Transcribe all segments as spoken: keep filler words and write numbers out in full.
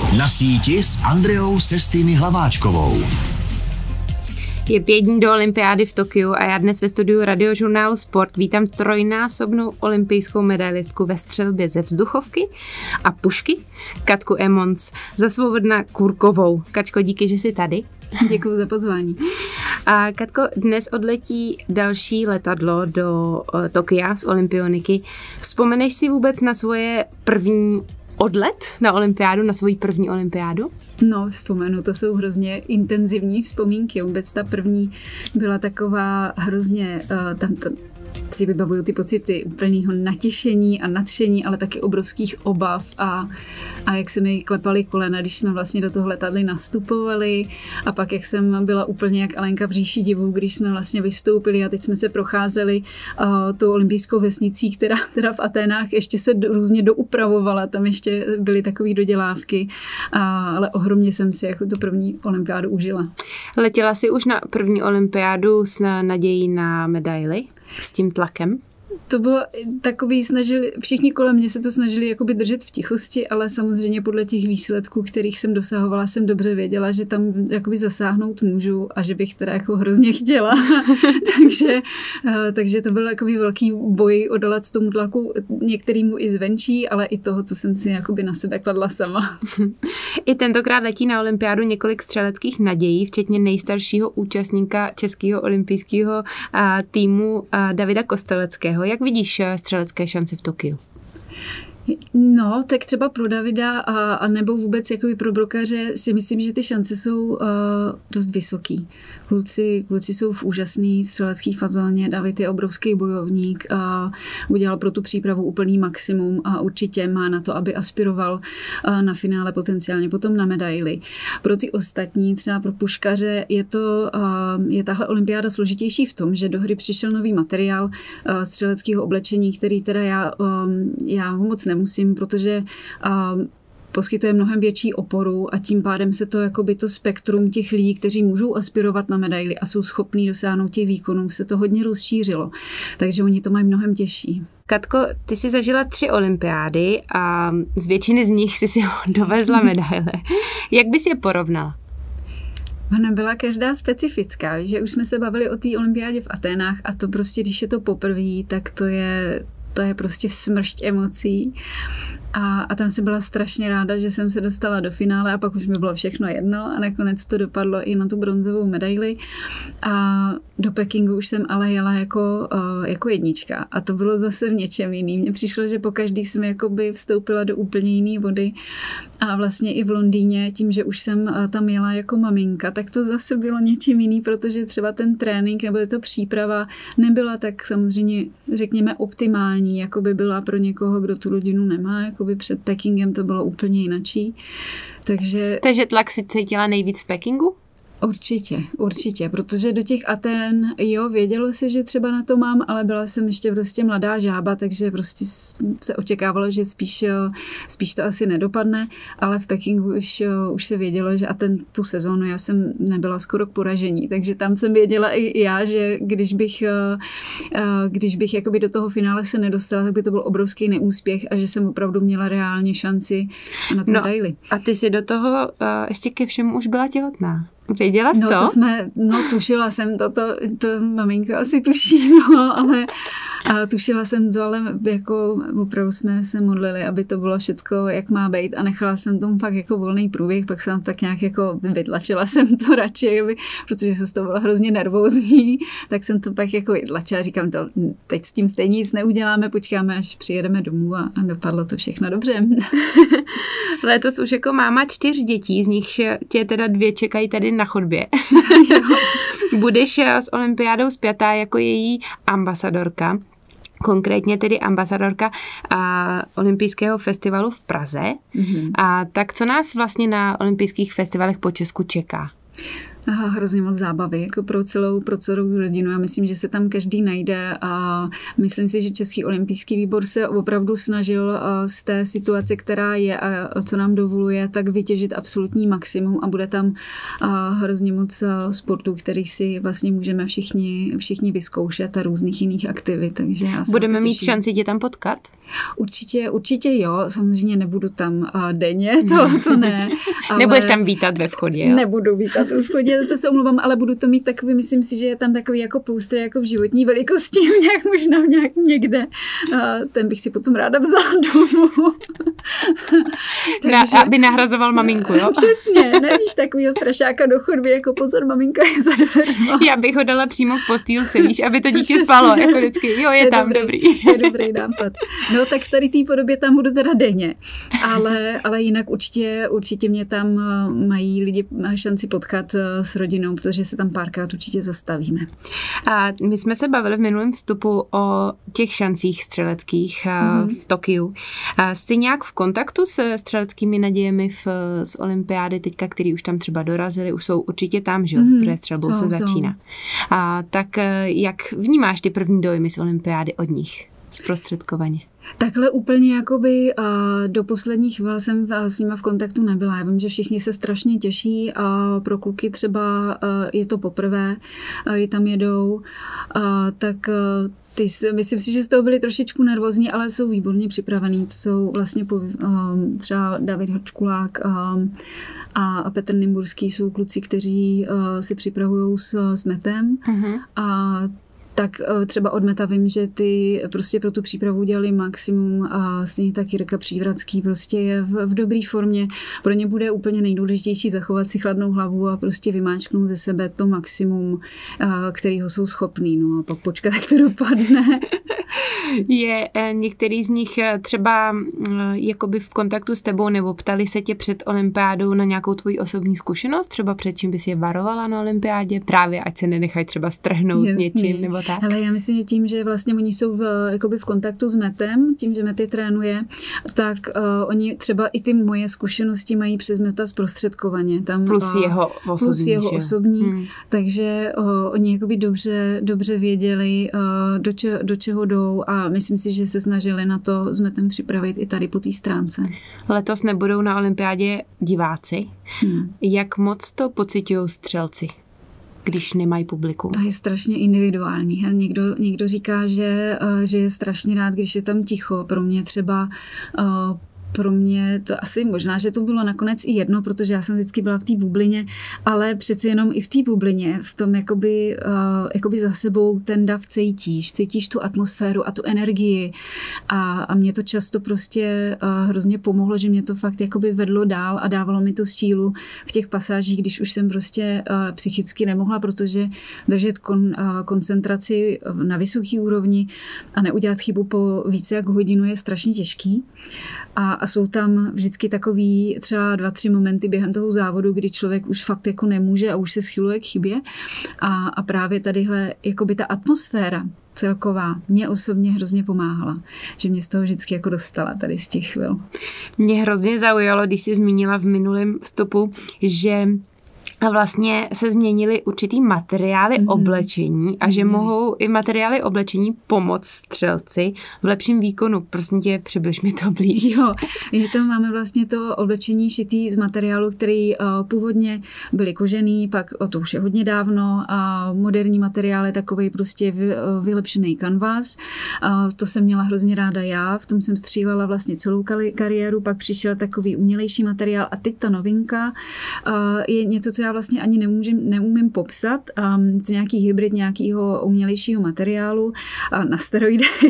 Na síti s Andreou Sestými Hlaváčkovou. Je pět dní do olympiády v Tokiu a já dnes ve studiu radiožurnálu Sport vítám trojnásobnou olympijskou medailistku ve střelbě ze vzduchovky a pušky, Katku Emons za Svobodna Kurkovou. Kačko, díky, že jsi tady. Děkuji za pozvání. A Katko, dnes odletí další letadlo do uh, Tokia z olympioniky. Vzpomeneš si vůbec na svoje první odlet na olympiádu, na svoji první olympiádu? No, vzpomenu, to jsou hrozně intenzivní vzpomínky. Vůbec ta první byla taková hrozně, uh, tam to, si vybavuju ty pocity úplného natěšení a nadšení, ale taky obrovských obav a, a jak se mi klepaly kolena, když jsme vlastně do toho letadla nastupovali a pak jak jsem byla úplně jak Alenka v říši divů, když jsme vlastně vystoupili a teď jsme se procházeli uh, tou olympijskou vesnicí, která, která v Aténách ještě se do, různě doupravovala, tam ještě byly takové dodělávky, a, ale ohromně jsem si jako tu první olympiádu užila. Letěla jsi už na první olympiádu s nadějí na medaili? S tím tlakem? To bylo takový, snažili, všichni kolem mě se to snažili jakoby držet v tichosti, ale samozřejmě podle těch výsledků, kterých jsem dosahovala, jsem dobře věděla, že tam jakoby zasáhnout můžu a že bych teda jako hrozně chtěla. takže, takže to byl takový velký boj odolat tomu tlaku některýmu i zvenčí, ale i toho, co jsem si jakoby na sebe kladla sama. I tentokrát letí na olympiádu několik střeleckých nadějí, včetně nejstaršího účastníka českého olympijského týmu Davida Kosteleckého. Jak vidíš střelecké šance v Tokiu? No, tak třeba pro Davida a, a nebo vůbec jakoby pro brokaře si myslím, že ty šance jsou uh, dost vysoký. Kluci, kluci jsou v úžasný střelecký fazóně, David je obrovský bojovník a udělal pro tu přípravu úplný maximum a určitě má na to, aby aspiroval uh, na finále potenciálně potom na medaili. Pro ty ostatní, třeba pro puškaře, je to uh, je tahle olympiáda složitější v tom, že do hry přišel nový materiál uh, střeleckého oblečení, který teda já, um, já ho moc nemůžu musím, protože uh, poskytuje mnohem větší oporu a tím pádem se to jakoby to spektrum těch lidí, kteří můžou aspirovat na medaily a jsou schopní dosáhnout těch výkonů, se to hodně rozšířilo. Takže oni to mají mnohem těžší. Katko, ty jsi zažila tři olympiády a z většiny z nich jsi si dovezla medaile. Jak bys je porovnala? Ona byla každá specifická, že už jsme se bavili o té olympiádě v Aténách a to prostě, když je to poprvé, tak to je To je prostě smršť emocí. A, a tam jsem byla strašně ráda, že jsem se dostala do finále a pak už mi bylo všechno jedno a nakonec to dopadlo i na tu bronzovou medaili. A do Pekingu už jsem ale jela jako, uh, jako jednička a to bylo zase v něčem jiným. Mně přišlo, že pokaždý jsem jakoby vstoupila do úplně jiné vody a vlastně i v Londýně, tím, že už jsem uh, tam jela jako maminka, tak to zase bylo něčím jiný, protože třeba ten trénink nebo to příprava nebyla tak samozřejmě, řekněme, optimální, jako by byla pro někoho, kdo tu rodinu nemá. Jakoby před Pekingem to bylo úplně jinačí. Takže... Takže tlak si cítila nejvíc v Pekingu? Určitě, určitě, protože do těch Aten, jo, vědělo se, že třeba na to mám, ale byla jsem ještě prostě mladá žába, takže prostě se očekávalo, že spíš, spíš to asi nedopadne, ale v Pekingu už, už se vědělo, že Aten tu sezónu já jsem nebyla skoro k poražení, takže tam jsem věděla i já, že když bych, když bych jakoby do toho finále se nedostala, tak by to byl obrovský neúspěch a že jsem opravdu měla reálně šanci na tu medaili. No, a ty si do toho ještě ke všemu už byla těhotná. Věděla jsi no, to? to jsme, no tušila jsem to, to, to maminka asi tuší, no, ale a tušila jsem to, ale jako opravdu jsme se modlili, aby to bylo všecko, jak má být a nechala jsem tomu pak jako volný průběh, pak jsem tak nějak jako vytlačila jsem to radši, aby, protože se z toho byla hrozně nervózní, tak jsem to pak jako vytlačila, říkám to, teď s tím stejně nic neuděláme, počkáme, až přijedeme domů a, a dopadlo to všechno dobře. Letos už jako máma čtyř dětí, z nich tě teda dvě čekají tady na chodbě. Budeš s olympiádou spjatá jako její ambasadorka, konkrétně tedy ambasadorka a, olympijského festivalu v Praze. Mm-hmm. A tak co nás vlastně na olympijských festivalech po Česku čeká? Aha, hrozně moc zábavy, jako pro celou, pro celou rodinu. Já myslím, že se tam každý najde a myslím si, že Český olympijský výbor se opravdu snažil z té situace, která je a co nám dovoluje, tak vytěžit absolutní maximum a bude tam hrozně moc sportů, který si vlastně můžeme všichni, všichni vyzkoušet a různých jiných aktivit. Takže já budeme mít šanci tě tam potkat? Určitě, určitě jo. Samozřejmě nebudu tam denně, to, to ne. Ale nebudeš tam vítat ve vchodě, jo? Nebudu vítat ve vchodě, to se omluvám, ale budu to mít takový, myslím si, že je tam takový jako poustr jako v životní velikosti, nějak možná nějak někde. Ten bych si potom ráda vzala domů. Takže, Na, aby nahrazoval maminku, jo? Přesně, nevíš, takovýho strašáka do chodby, jako pozor, maminka je za dveřma. Já bych ho dala přímo v postýlce, víš, aby to dítě spalo, jako vždycky. Jo, je, je tam, dobrý. dobrý. Je dobrý nápad. No tak v tady té podobě tam budu teda denně, ale, ale jinak určitě, určitě mě tam mají lidi šanci potkat s rodinou, protože se tam párkrát určitě zastavíme. A my jsme se bavili v minulém vstupu o těch šancích střeleckých mm-hmm. v Tokiu. A jste nějak v kontaktu se střeleckými nadějemi v, z olympiády teďka, který už tam třeba dorazili, už jsou určitě tam, že jo, mm-hmm. protože střelbou se začíná. A tak jak vnímáš ty první dojmy z olympiády od nich zprostředkovaně? Takhle úplně jakoby do posledních chvíl jsem s nima v kontaktu nebyla. Já vím, že všichni se strašně těší a pro kluky třeba je to poprvé, kdy tam jedou, tak ty, myslím si, že z toho byli trošičku nervózní, ale jsou výborně připravený. To jsou vlastně třeba David Hočkulák a Petr Nymburský jsou kluci, kteří si připravují s, s metem uh-huh. a tak třeba od meta vím, že ty prostě pro tu přípravu dělali maximum a stejně tak Jirka Přívratský prostě je v, v dobré formě. Pro ně bude úplně nejdůležitější zachovat si chladnou hlavu a prostě vymáčknout ze sebe to maximum, kterýho jsou schopný. No a pak počkat, jak to dopadne. Je některý z nich třeba jakoby v kontaktu s tebou nebo ptali se tě před olympiádou na nějakou tvoji osobní zkušenost? Třeba před čím bys je varovala na olympiádě? Právě ať se nenechají třeba strhnout Jasný. něčím nebo tak? Ale já myslím, že tím, že vlastně oni jsou v, jakoby v kontaktu s metem, tím, že met je trénuje, tak uh, oni třeba i ty moje zkušenosti mají přes meta zprostředkovaně. Tam, plus uh, jeho osobní. Plus jeho osobní. Hmm. Takže uh, oni jakoby dobře, dobře věděli, uh, do, če, do čeho jdou a myslím si, že se snažili na to s metem připravit i tady po té stránce. Letos nebudou na olympiádě diváci. Hmm. Jak moc to pociťují střelci, když nemají publikum? To je strašně individuální. Někdo, někdo říká, že, že je strašně rád, když je tam ticho. Pro mě třeba Pro mě to asi možná, že to bylo nakonec i jedno, protože já jsem vždycky byla v té bublině, ale přeci jenom i v té bublině, v tom jakoby, uh, jakoby za sebou ten dav cítíš, cítíš tu atmosféru a tu energii a, a mě to často prostě uh, hrozně pomohlo, že mě to fakt jakoby vedlo dál a dávalo mi to sílu v těch pasážích, když už jsem prostě uh, psychicky nemohla, protože držet kon, uh, koncentraci na vysoké úrovni a neudělat chybu po více jak hodinu je strašně těžký. A, a jsou tam vždycky takový třeba dva, tři momenty během toho závodu, kdy člověk už fakt jako nemůže a už se schyluje k chybě. A, a právě tadyhle jakoby ta atmosféra celková mě osobně hrozně pomáhala, že mě z toho vždycky jako dostala tady z těch chvil. Mě hrozně zaujalo, když jsi zmínila v minulém vstupu, že a vlastně se změnily určitý materiály mm. oblečení a že mm. mohou i materiály oblečení pomoct střelci v lepším výkonu. Prosím tě, přibliž mi to blíž. Jo, my tam máme vlastně to oblečení šitý z materiálu, který uh, původně byly kožený, pak o to už je hodně dávno a moderní materiál je takovej prostě vy, uh, vylepšený kanvas. Uh, to jsem měla hrozně ráda já, v tom jsem střílela vlastně celou kari- kariéru, pak přišel takový umělejší materiál a teď ta novinka uh, je něco, co já vlastně ani nemůžem, neumím popsat. Um, to nějaký hybrid nějakého umělejšího materiálu uh, na steroidech,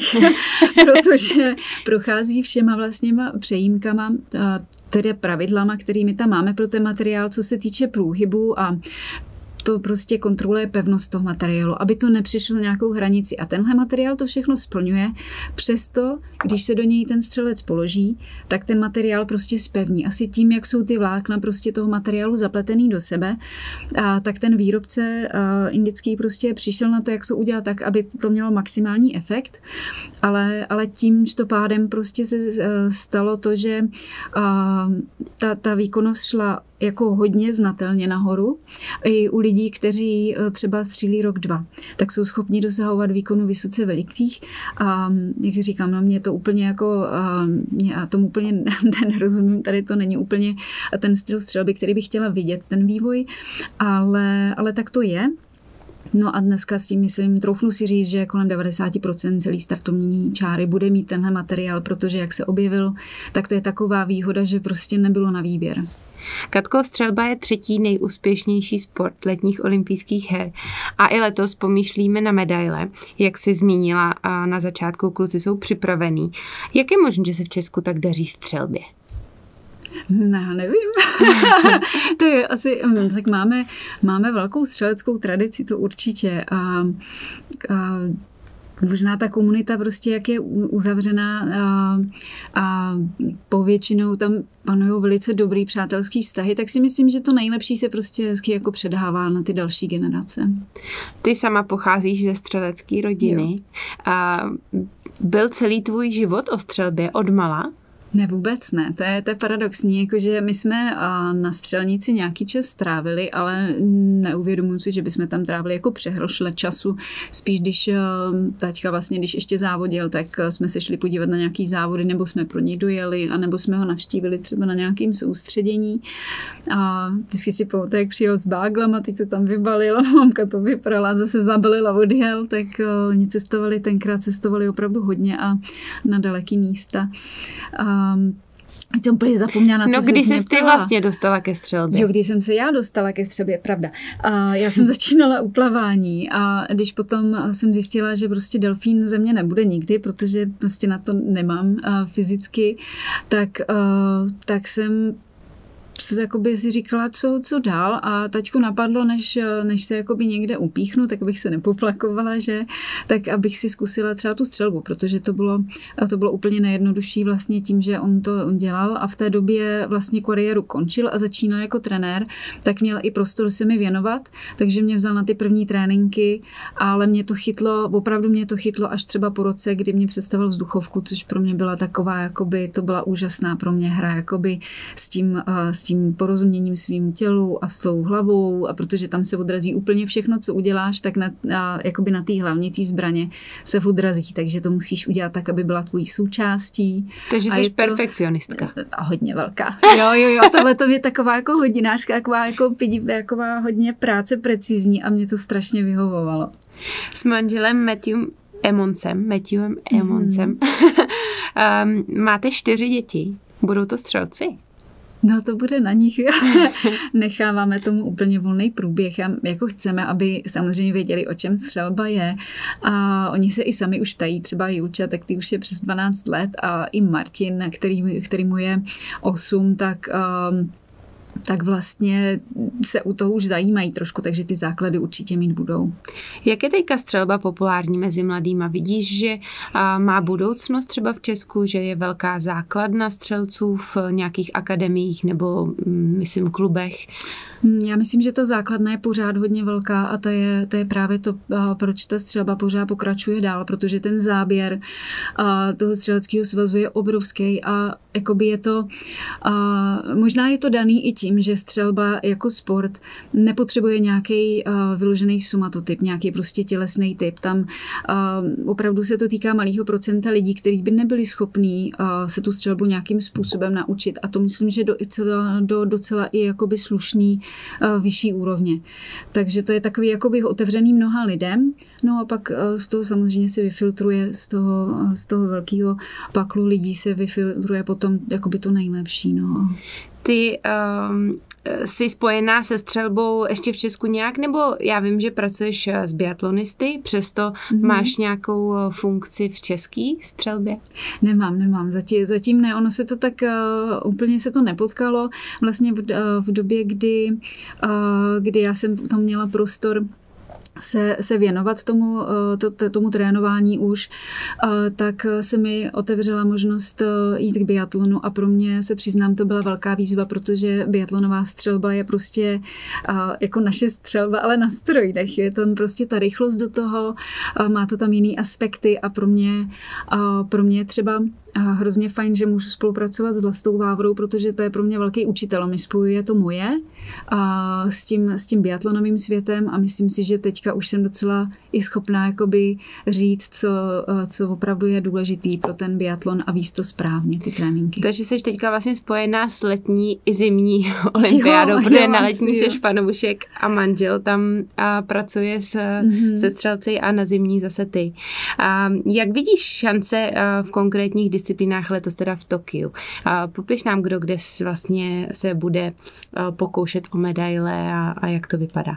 protože prochází všema vlastně přejímkama, uh, tedy pravidlama, kterými tam máme pro ten materiál, co se týče průhybu a to prostě kontroluje pevnost toho materiálu, aby to nepřišlo nějakou hranici. A tenhle materiál to všechno splňuje. Přesto, když se do něj ten střelec položí, tak ten materiál prostě zpevní. Asi tím, jak jsou ty vlákna prostě toho materiálu zapletený do sebe, a tak ten výrobce a, indický prostě přišel na to, jak to udělat tak, aby to mělo maximální efekt. Ale, ale tím pádem prostě se stalo to, že a, ta, ta výkonnost šla jako hodně znatelně nahoru. I u lidí, kteří třeba střílí rok, dva, tak jsou schopni dosahovat výkonu vysoce velikých. A jak říkám, na mě to úplně jako, já tomu úplně nerozumím, tady to není úplně ten styl střelby, který bych chtěla vidět, ten vývoj, ale, ale tak to je. No a dneska s tím myslím, troufnu si říct, že kolem devadesát procent celý startovní čáry bude mít tenhle materiál, protože jak se objevil, tak to je taková výhoda, že prostě nebylo na výběr. Katko, střelba je třetí nejúspěšnější sport letních olympijských her a i letos pomýšlíme na medaile. Jak jsi zmínila a na začátku, kluci jsou připravení. Jak je možné, že se v Česku tak daří střelbě? No, nevím. To je asi, tak máme, máme velkou střeleckou tradici, to určitě. A, a možná ta komunita prostě, jak je uzavřená a, a povětšinou tam panují velice dobrý přátelský vztahy, tak si myslím, že to nejlepší se prostě hezky jako předává na ty další generace. Ty sama pocházíš ze střelecké rodiny. A byl celý tvůj život o střelbě odmala? Ne, vůbec ne. To je, to je paradoxní, jakože my jsme na střelnici nějaký čas strávili, ale neuvědomuji si, že bychom tam trávili jako přehršle času. Spíš, když taťka vlastně, když ještě závodil, tak jsme se šli podívat na nějaký závody, nebo jsme pro něj dojeli, anebo jsme ho navštívili třeba na nějakým soustředění. A vždycky si pamatuju, jak přijel s báglama, teď se tam vybalil, mamka to vyprala, zase zabalila, odjel, tak oni cestovali, tenkrát cestovali opravdu hodně a na daleký místa. A Ať jsem úplně zapomněla, na co No, se kdy jsi ty vlastně dostala ke střelbě? Jo, když jsem se já dostala ke střelbě, pravda. A já jsem začínala u plavání a když potom jsem zjistila, že prostě delfín ze mě nebude nikdy, protože prostě na to nemám fyzicky, tak, tak jsem jakoby si říkala, co, co dál a taťku napadlo, než, než se jakoby někde upíchnu, tak abych se nepoplakovala, že, tak abych si zkusila třeba tu střelbu, protože to bylo, to bylo úplně nejjednodušší vlastně tím, že on to dělal a v té době vlastně kariéru končil a začínal jako trenér, tak měl i prostor se mi věnovat, takže mě vzal na ty první tréninky, ale mě to chytlo, opravdu mě to chytlo až třeba po roce, kdy mě představil vzduchovku, což pro mě byla taková, jakoby, to byla úžasná pro mě hra, jakoby s tím, s tím porozuměním svým tělu a s tou hlavou a protože tam se odrazí úplně všechno, co uděláš, tak na, a, jakoby na té hlavně té zbraně se odrazí, takže to musíš udělat tak, aby byla tvojí součástí. Takže a jsi to, perfekcionistka. A hodně velká. Jo, jo, jo, tohle to je taková jako hodinářka, taková jako pidi, taková hodně práce precizní a mě to strašně vyhovovalo. S manželem Matthewem Emmonsem, Matthewem Emmonsem. Mm. um, máte čtyři děti. Budou to střelci? No to bude na nich. Necháváme tomu úplně volný průběh. Jako chceme, aby samozřejmě věděli, o čem střelba je. A oni se i sami už ptají, třeba Julča, tak ty už je přes dvanáct let a i Martin, který, který mu je osm, tak... Um, tak vlastně se u toho už zajímají trošku, takže ty základy určitě mít budou. Jak je teďka střelba populární mezi mladýma? Vidíš, že má budoucnost třeba v Česku, že je velká základna střelců v nějakých akademiích nebo, myslím, klubech? Já myslím, že ta základna je pořád hodně velká a to je, to je právě to, proč ta střelba pořád pokračuje dál, protože ten záběr toho střeleckého svazu je obrovský a jakoby je to, možná je to daný i tím, že střelba jako sport nepotřebuje nějaký vyložený somatotyp, nějaký prostě tělesný typ. Tam opravdu se to týká malého procenta lidí, kteří by nebyli schopní se tu střelbu nějakým způsobem naučit a to myslím, že do, do docela i jakoby slušný vyšší úrovně. Takže to je takový jakoby otevřený mnoha lidem, no a pak z toho samozřejmě se vyfiltruje, z toho, z toho velkého paklu lidí se vyfiltruje potom jakoby to nejlepší. No. Ty um, jsi spojená se střelbou ještě v Česku nějak, nebo já vím, že pracuješ s biatlonisty, přesto mm-hmm. máš nějakou funkci v české střelbě? Nemám, nemám. Zatím, zatím ne. Ono se to tak uh, úplně se to nepotkalo. Vlastně v, uh, v době, kdy, uh, kdy já jsem tam měla prostor Se, se věnovat tomu, to, tomu trénování už, tak se mi otevřela možnost jít k biatlonu a pro mě se přiznám, to byla velká výzva, protože biatlonová střelba je prostě jako naše střelba, ale na steroidech. Je tam prostě ta rychlost do toho, má to tam jiný aspekty a pro mě, pro mě třeba a hrozně fajn, že můžu spolupracovat s Vlastou Vávrou, protože to je pro mě velký učitel. Mi spojuje to moje a s tím, s tím biatlonovým světem a myslím si, že teďka už jsem docela i schopná jakoby říct, co, co opravdu je důležitý pro ten biatlon a víc to správně, ty tréninky. Takže jsi teďka vlastně spojená s letní i zimní olympiádou, jo, protože jo, na letní jo. seš fanoušek a manžel tam a pracuje s, mm-hmm. se střelci a na zimní zase ty. A jak vidíš šance v konkrétních disciplínách letos teda v Tokiu? A popiš nám, kdo kde vlastně se bude pokoušet o medaile a, a jak to vypadá.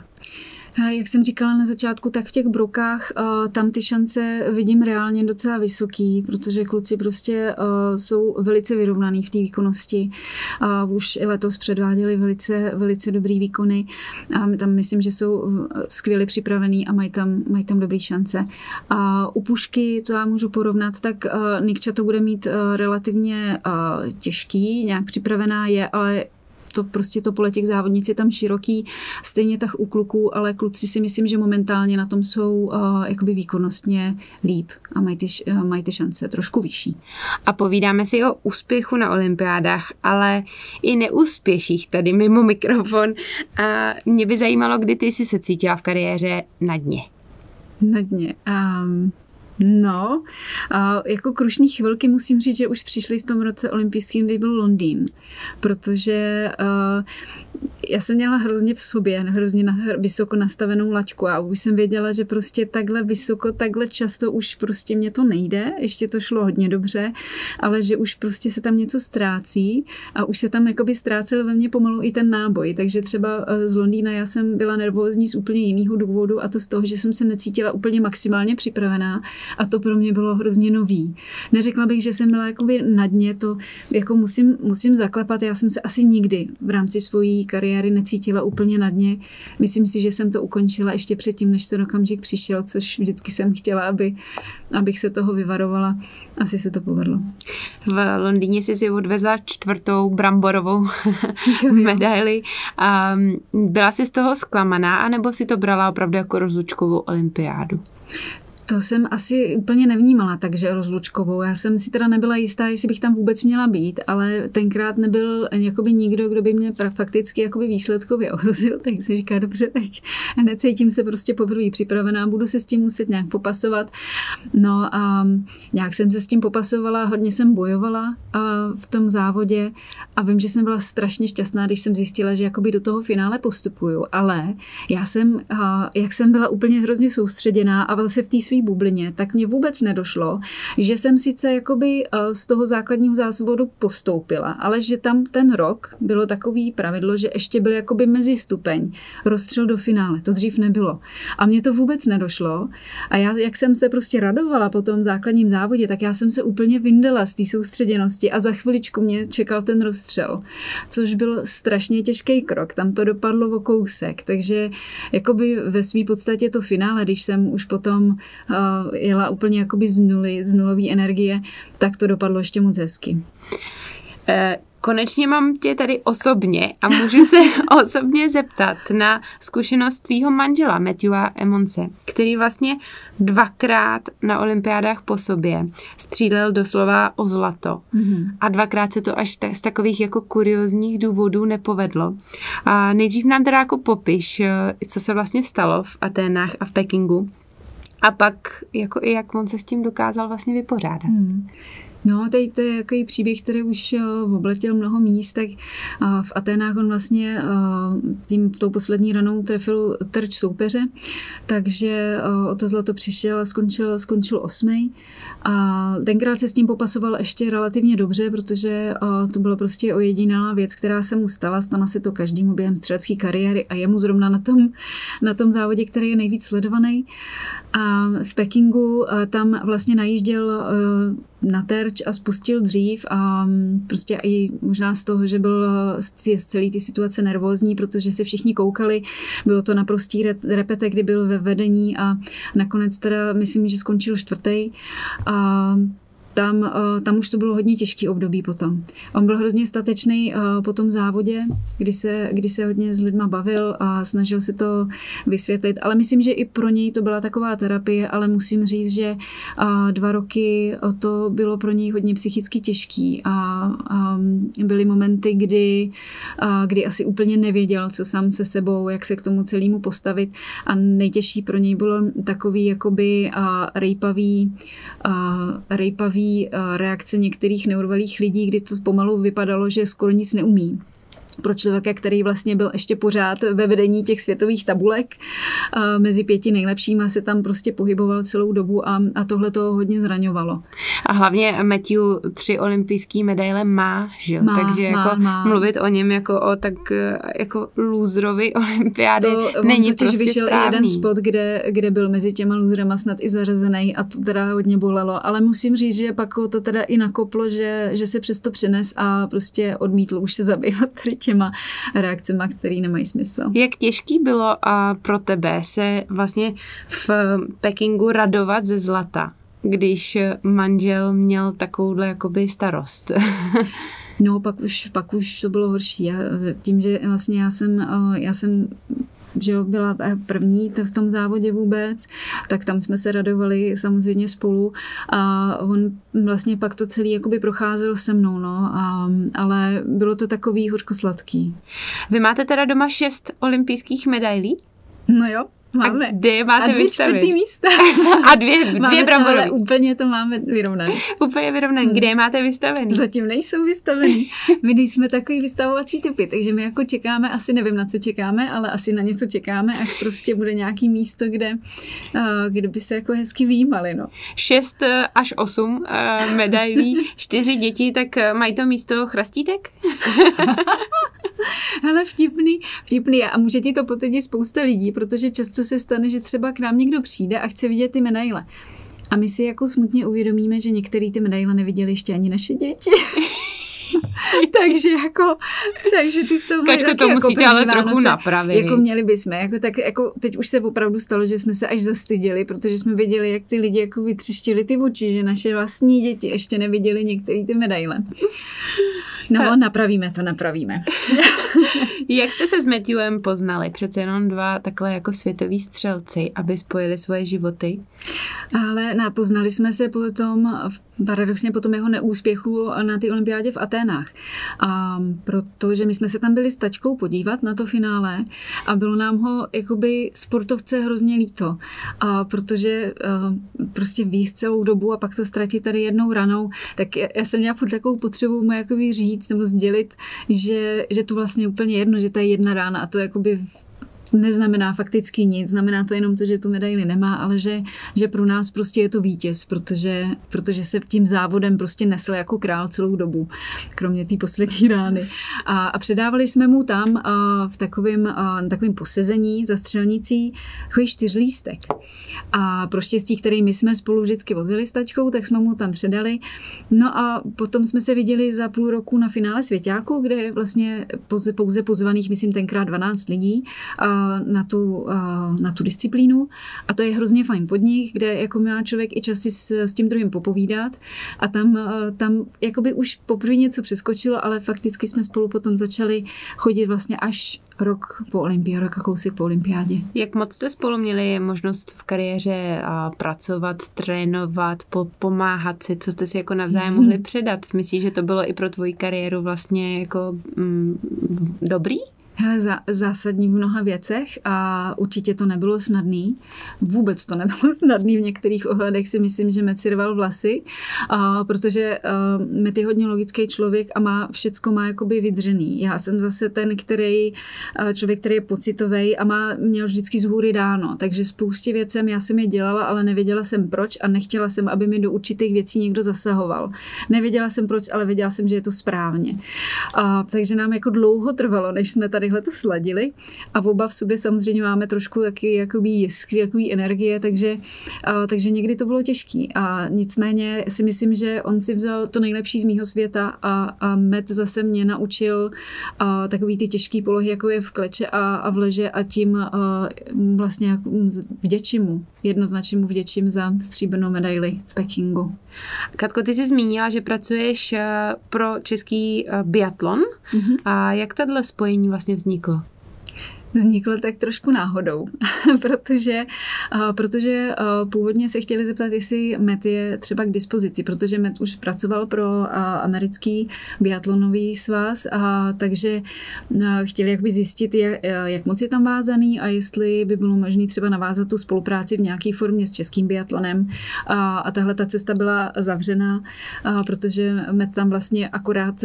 Jak jsem říkala na začátku, tak v těch brokách tam ty šance vidím reálně docela vysoký, protože kluci prostě jsou velice vyrovnaný v té výkonnosti. Už i letos předváděli velice, velice dobrý výkony a my tam myslím, že jsou skvěle připravený a mají tam, mají tam dobrý šance. A u pušky, to já můžu porovnat, tak Nikča to bude mít relativně těžký, nějak připravená je, ale to prostě to pole těch závodnic je tam široký, stejně tak u kluků, ale kluci si myslím, že momentálně na tom jsou uh, jakoby výkonnostně líp a mají ty, uh, mají ty šance trošku vyšší. A povídáme si o úspěchu na olympiádách, ale i neúspěších tady mimo mikrofon. A mě by zajímalo, kdy ty jsi se cítila v kariéře na dně. Na dně. Um... No, a jako krušný chvilky musím říct, že už přišly v tom roce olympijským, kdy byl Londýn, protože uh, já jsem měla hrozně v sobě, hrozně na, vysoko nastavenou laťku a už jsem věděla, že prostě takhle vysoko, takhle často už prostě mě to nejde, ještě to šlo hodně dobře, ale že už prostě se tam něco ztrácí a už se tam jakoby ztrácel ve mně pomalu i ten náboj, takže třeba z Londýna já jsem byla nervózní z úplně jiného důvodu a to z toho, že jsem se necítila úplně maximálně připravená. A to pro mě bylo hrozně nový. Neřekla bych, že jsem byla jakoby na dně, to jako musím, musím zaklepat. Já jsem se asi nikdy v rámci svojí kariéry necítila úplně na dně. Myslím si, že jsem to ukončila ještě předtím, než ten okamžik přišel, což vždycky jsem chtěla, aby, abych se toho vyvarovala. Asi se to povedlo. V Londýně jsi si odvezla čtvrtou bramborovou medaili. Byla jsi z toho zklamaná, anebo si to brala opravdu jako rozlučkovou olympiádu? To jsem asi úplně nevnímala, takže rozlučkovou. Já jsem si teda nebyla jistá, jestli bych tam vůbec měla být, ale tenkrát nebyl jakoby nikdo, kdo by mě fakticky jakoby výsledkově ohrozil, tak si říká, dobře, tak necítím se prostě poprvé připravená, budu se s tím muset nějak popasovat. No a nějak jsem se s tím popasovala, hodně jsem bojovala v tom závodě a vím, že jsem byla strašně šťastná, když jsem zjistila, že jakoby do toho finále postupuju, ale já jsem, jak jsem byla úplně hrozně soustředěná a vlastně v té svý bublině, tak mě vůbec nedošlo, že jsem sice jakoby z toho základního závodu postoupila, ale že tam ten rok bylo takový pravidlo, že ještě byl jakoby mezistupeň, rozstřel do finále, to dřív nebylo. A mně to vůbec nedošlo a já, jak jsem se prostě radovala po tom základním závodě, tak já jsem se úplně vyndala z té soustředěnosti a za chviličku mě čekal ten rozstřel, což byl strašně těžký krok, tam to dopadlo o kousek, takže jakoby ve své podstatě to finále, když jsem už potom Uh, jela úplně jakoby z nuly, z nulové energie, tak to dopadlo ještě moc hezky. Eh, konečně mám tě tady osobně a můžu se osobně zeptat na zkušenost tvýho manžela Matthewa Emmonse, který vlastně dvakrát na olympiádách po sobě střílel doslova o zlato. Mm-hmm. A dvakrát se to až ta, z takových jako kuriózních důvodů nepovedlo. A nejdřív nám teda jako popiš, co se vlastně stalo v Aténách a v Pekingu. A pak jako i jak on se s tím dokázal vlastně vypořádat. Hmm. No, tady to je takový příběh, který už obletěl mnoho míst, tak v Aténách on vlastně tím tou poslední ranou trefil terč soupeře, takže o to zlato přišel a skončil, skončil osmej. A tenkrát se s tím popasoval ještě relativně dobře, protože to byla prostě ojedinělá věc, která se mu stala. Stala se to každému během střelecké kariéry a jemu zrovna na tom, na tom závodě, který je nejvíc sledovaný. A v Pekingu tam vlastně najížděl na terč a spustil dřív a prostě i možná z toho, že byl z celé ty situace nervózní, protože se všichni koukali, bylo to naprostý repete, kdy byl ve vedení a nakonec teda myslím, že skončil čtvrtý a tam, tam už to bylo hodně těžký období potom. On byl hrozně statečný po tom závodě, kdy se, kdy se hodně s lidma bavil a snažil si to vysvětlit, ale myslím, že i pro něj to byla taková terapie, ale musím říct, že dva roky to bylo pro něj hodně psychicky těžký a, a byly momenty, kdy, a, kdy asi úplně nevěděl, co sám se sebou, jak se k tomu celému postavit a nejtěžší pro něj bylo takový jakoby a, rejpavý, a, rejpavý reakce některých neurovalých lidí, kdy to pomalu vypadalo, že skoro nic neumí. Pro člověka, který vlastně byl ještě pořád ve vedení těch světových tabulek, mezi pěti nejlepšíma se tam prostě pohyboval celou dobu a, a tohle to hodně zraňovalo. A hlavně Matthew tři olympijské medaile má, že? Má, takže má, jako má. mluvit o něm jako o tak jako lůzrovi olympiády to, není totiž prostě vyšel správný. jeden spot, kde, kde byl mezi těma lůzrema snad i zařazený a to teda hodně bolelo, ale musím říct, že pak to teda i nakoplo, že, že se přesto přines a prostě odmítl už se zabývat těma reakcema, který nemají smysl. Jak těžký bylo a pro tebe se vlastně v Pekingu radovat ze zlata, když manžel měl takovouhle jakoby starost? No, pak už, pak už to bylo horší. Já, tím, že vlastně já jsem, já jsem že jo, byla první v tom závodě vůbec, tak tam jsme se radovali samozřejmě spolu a on vlastně pak to celý jakoby procházel se mnou, no, a, ale bylo to takový hořkosladký. Vy máte teda doma šest olympijských medailí? No jo. Máme. A kde je máte a dvě vystavit? čtvrtý místa. A dvě, dvě bramborový. Úplně to máme vyrovnané. Úplně vyrovnané. Kde je máte vystavený? Zatím nejsou vystavený. My nejsme takový vystavovací typy, takže my jako čekáme, asi nevím, na co čekáme, ale asi na něco čekáme, až prostě bude nějaký místo, kde, kde by se jako hezky vyjímali. No. Šest až osm medailí, čtyři děti, tak mají to místo chrastítek? Hele, vtipný, vtipný. A může ti to potvrdit spousta lidí, protože často se stane, že třeba k nám někdo přijde a chce vidět ty medaile. A my si jako smutně uvědomíme, že některé ty medaile neviděli ještě ani naše děti. takže jako, takže ty z toho Kačko, to jako musíte ale trochu napravit. Jako měli bychom, jako tak jako teď už se opravdu stalo, že jsme se až zastyděli, protože jsme věděli, jak ty lidi jako vytřištili ty oči, že naše vlastní děti ještě neviděli některé ty medaile. No, napravíme to, napravíme. Jak jste se s Matthewem poznali? Přece jenom dva takhle jako světoví střelci, aby spojili svoje životy. Ale no, poznali jsme se potom, paradoxně po tom jeho neúspěchu na té olympiádě v Aténách. A protože my jsme se tam byli s taťkou podívat na to finále a bylo nám ho jakoby sportovce hrozně líto. A protože uh, prostě víc celou dobu a pak to ztratit tady jednou ranou, tak já, já jsem měla furt takovou potřebu mu jakoby říct nebo sdělit, že, že to vlastně úplně jedno, že to je jedna rána a to jakoby neznamená fakticky nic, znamená to jenom to, že tu medaili nemá, ale že, že pro nás prostě je to vítěz, protože, protože se tím závodem prostě nesl jako král celou dobu, kromě té poslední rány. A, a předávali jsme mu tam a, v takovém, a, takovém posezení za střelnicí takový čtyřlístek. A pro štěstí, který my jsme spolu vždycky vozili s tačkou, tak jsme mu tam předali. No a potom jsme se viděli za půl roku na finále svěťáku, kde je vlastně pouze, pouze pozvaných, myslím, tenkrát dvanáct lidí a na tu, na tu disciplínu a to je hrozně fajn podnik, kde jako má člověk i čas si s, s tím druhým popovídat a tam, tam jakoby už poprvé něco přeskočilo, ale fakticky jsme spolu potom začali chodit vlastně až rok po olympiádě, rok a kousek po olympiádě. Jak moc jste spolu měli možnost v kariéře a pracovat, trénovat, po, pomáhat si, co jste si jako navzájem mohli předat? Myslíš, že to bylo i pro tvoji kariéru vlastně jako mm, dobrý? Hele, zá, zásadní v mnoha věcech a určitě to nebylo snadný. Vůbec to nebylo snadný. V některých ohledech si myslím, že Met si rval vlasy, a, protože uh, Met je hodně logický člověk a má všecko má jakoby vydřený. Já jsem zase ten, který uh, člověk, který je pocitový a má, měl vždycky z hůry dáno. Takže spoustě věcem já jsem je dělala, ale nevěděla jsem proč a nechtěla jsem, aby mi do určitých věcí někdo zasahoval. Nevěděla jsem proč, ale věděla jsem, že je to správně. A, takže nám jako dlouho trvalo, než jsme tady tadyhle to sladili a oba v sobě samozřejmě máme trošku taky jakoby jiskry, jakoby energie, takže, a, takže někdy to bylo těžký a nicméně si myslím, že on si vzal to nejlepší z mýho světa a, a Matt zase mě naučil a, takový ty těžký polohy, jako je v kleče a, a v leže a tím a, vlastně vděčím mu, jednoznačně mu vděčím za stříbrnou medaili v Pekingu. Katko, ty jsi zmínila, že pracuješ pro český biatlon. Mm-hmm. A jak tato spojení vlastně vzniklo? Vzniklo tak trošku náhodou, protože, uh, protože uh, původně se chtěli zeptat, jestli Matt je třeba k dispozici, protože Matt už pracoval pro uh, americký biatlonový svaz, a takže uh, chtěli jakoby zjistit, jak, jak moc je tam vázaný a jestli by bylo možné třeba navázat tu spolupráci v nějaké formě s českým biatlonem. A, a tahle ta cesta byla zavřená, uh, protože Matt tam vlastně akorát uh,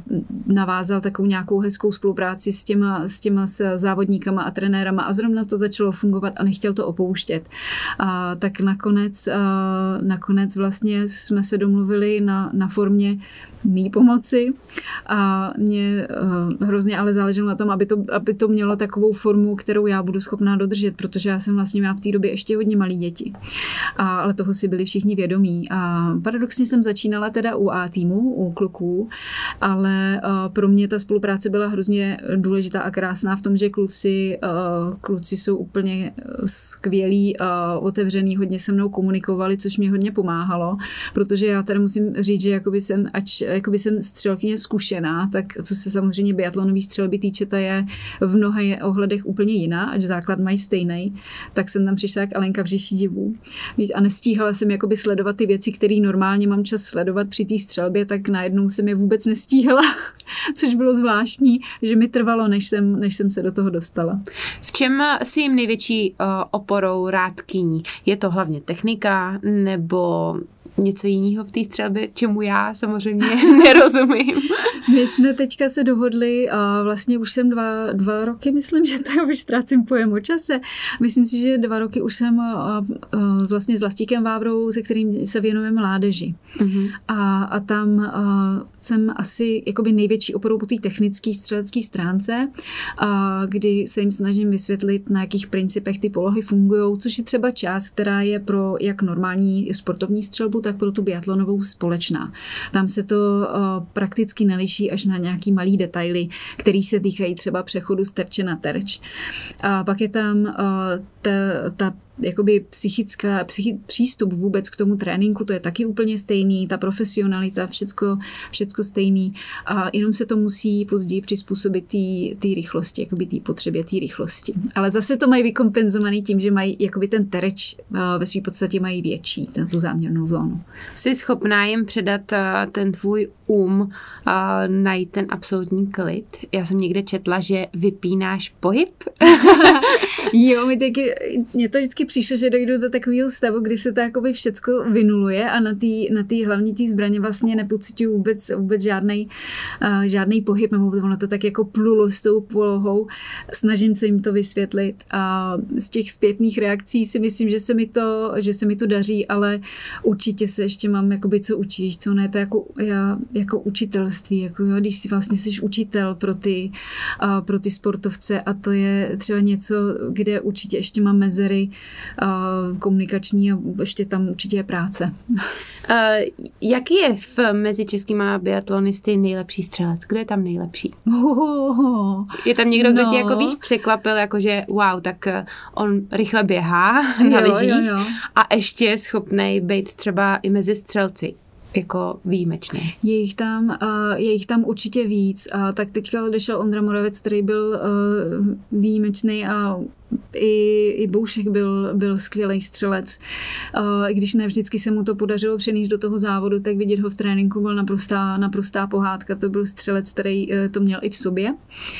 navázal takovou nějakou hezkou spolupráci s těma, s těma závodníkama a trenérama a zrovna to začalo fungovat a nechtěl to opouštět. A tak nakonec, a nakonec vlastně jsme se domluvili na, na formě mý pomoci a mě uh, hrozně ale záleželo na tom, aby to, aby to mělo takovou formu, kterou já budu schopná dodržet, protože já jsem vlastně měla v té době ještě hodně malý děti. A, ale toho si byli všichni vědomí. A paradoxně jsem začínala teda u A týmu, u kluků, ale uh, pro mě ta spolupráce byla hrozně důležitá a krásná v tom, že kluci, uh, kluci jsou úplně skvělí, uh, otevřený, hodně se mnou komunikovali, což mě hodně pomáhalo, protože já tady musím říct, že jakoby jsem, ač jakoby jsem střelkyně zkušená, tak co se samozřejmě biatlonový střelby týče, ta je v mnoha ohledech úplně jiná, ať základ mají stejný, tak jsem tam přišla jak Alenka v říši divů. A nestíhala jsem jakoby sledovat ty věci, které normálně mám čas sledovat při té střelbě, tak najednou jsem je vůbec nestíhala, což bylo zvláštní, že mi trvalo, než jsem, než jsem se do toho dostala. V čem si jim největší uh, oporou rádkyní? Je to hlavně technika nebo něco jiného v té střelbě, čemu já samozřejmě nerozumím? My jsme teďka se dohodli a vlastně už jsem dva, dva roky, myslím, že to už ztrácím pojem o čase. Myslím si, že dva roky už jsem a, a, vlastně s Vlastíkem Vávrou, se kterým se věnujeme mládeži. Mm-hmm. A, a tam a, jsem asi jakoby největší oporou po té technické střelecké stránce, a, kdy se jim snažím vysvětlit, na jakých principech ty polohy fungují, což je třeba část, která je pro jak normální sportovní střelbu, tak pro tu biatlonovou společná. Tam se to uh, prakticky neliší až na nějaký malý detaily, který se týkají třeba přechodu z terče na terč. A pak je tam uh, ta, ta jakoby psychická, psychi, přístup vůbec k tomu tréninku, to je taky úplně stejný, ta profesionalita, všecko, všecko stejný a jenom se to musí později přizpůsobit té rychlosti, jakoby té potřebě té rychlosti. Ale zase to mají vykompenzovaný tím, že mají jakoby ten terč uh, ve své podstatě mají větší, na tu záměrnou zónu. Jsi schopná jim předat uh, ten tvůj um, uh, najít ten absolutní klid? Já jsem někde četla, že vypínáš pohyb. Jo, mi taky, mě to vždycky přišlo, že dojdu do takového stavu, kdy se to jakoby všecko vynuluje a na té na tý hlavní tý zbraně vlastně nepocituju vůbec, vůbec žádnej, uh, žádnej pohyb, nebo ono to tak jako plulo s tou polohou. Snažím se jim to vysvětlit a z těch zpětných reakcí si myslím, že se mi to, že se mi to daří, ale určitě se ještě mám jakoby co učit, co ne, to jako, já, jako učitelství, jako jo, když si vlastně jsi učitel pro ty, uh, pro ty sportovce a to je třeba něco, kde určitě ještě mám mezery uh, komunikační a ještě tam určitě je práce. Uh, jaký je v, mezi českýma biatlonisty nejlepší střelec? Kdo je tam nejlepší? Oh, je tam někdo, kdo no. tě jako víš překvapil, jakože wow, tak on rychle běhá na lyžích jo, jo. a ještě je schopnej být třeba i mezi střelci. Jako výjimečně. Je jich tam, uh, je jich tam určitě víc. A tak teďka odešel Ondra Moravec, který byl uh, výjimečný a i, i Boušek byl, byl skvělý střelec. Uh, když ne vždycky se mu to podařilo přenést do toho závodu, tak vidět ho v tréninku byl naprostá, naprostá pohádka. To byl střelec, který uh, to měl i v sobě.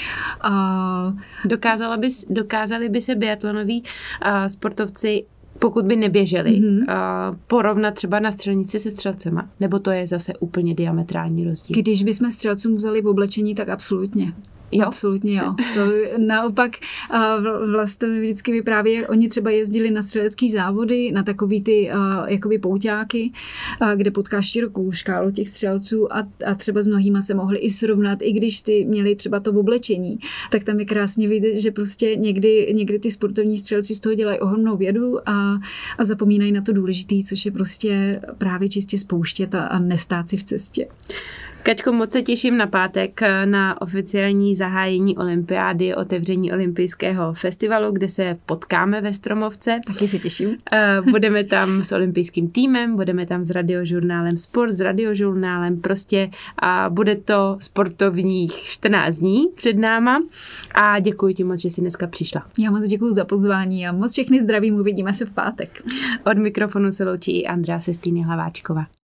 Uh, Dokázala bys, dokázali by se biatlonoví uh, sportovci, pokud by neběželi, mm-hmm. uh, porovnat třeba na střelnici se střelcema? Nebo to je zase úplně diametrální rozdíl? Když bychom střelcům vzali v oblečení, tak absolutně. Jo? Absolutně jo. To naopak vlastně mi vždycky vypráví, jak oni třeba jezdili na střelecký závody, na takový ty jakoby pouťáky, kde potkáš širokou škálu těch střelců a, a třeba s mnohýma se mohli i srovnat, i když ty měli třeba to oblečení, tak tam je krásně vidět, že prostě někdy, někdy ty sportovní střelci z toho dělají ohromnou vědu a, a zapomínají na to důležitý, což je prostě právě čistě spouštět a, a nestát si v cestě. Kačko, moc se těším na pátek na oficiální zahájení olympiády, otevření olympijského festivalu, kde se potkáme ve Stromovce. Taky se těším. Budeme tam s olympijským týmem, budeme tam s radiožurnálem Sport, s radiožurnálem prostě a bude to sportovních čtrnáct dní před náma a děkuji ti moc, že jsi dneska přišla. Já moc děkuji za pozvání a moc všechny zdravím, uvidíme se v pátek. Od mikrofonu se loučí i Andrea Sestýny Hlaváčková.